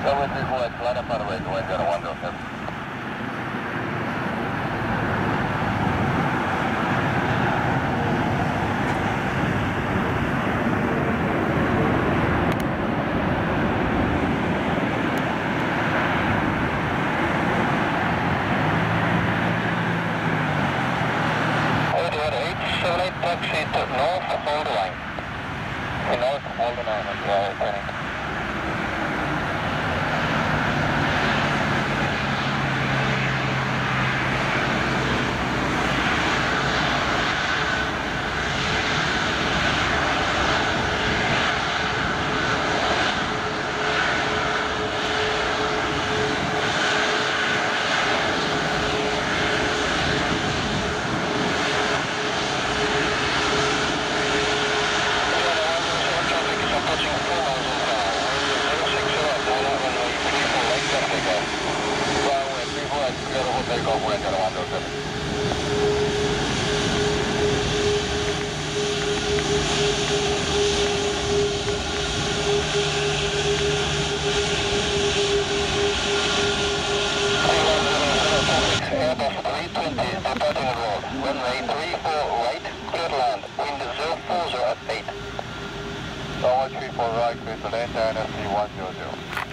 Runway 34 at line up on the way, going down 107. Taxi to north, hold the line. North, hold the line, and we are turning. Takeoff, we're going to 107. Airbus 320 departing road. Runway 34 right, clear to land. Wind 040 at 8. Runway 34 right, clear to land, NSC 100.